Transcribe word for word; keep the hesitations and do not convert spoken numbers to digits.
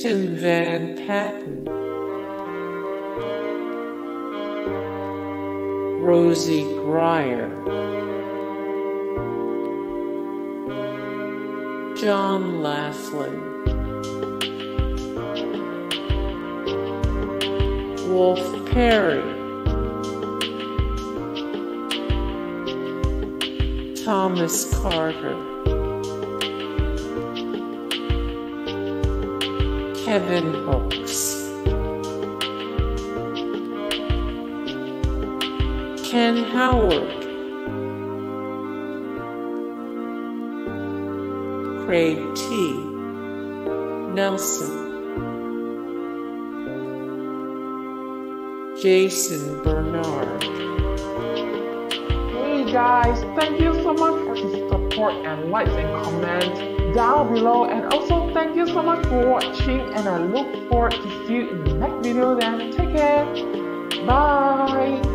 Tim Van Patten, Rosie Grier, John Laughlin, Wolf Perry, Thomas Carter, Kevin Hooks, Ken Howard, Craig T. Nelson, Jason Bernard. Hey guys, thank you so much for the support and likes and comments down below, and also thank you so much for watching, and I look forward to see you in the next video. Then take care, bye.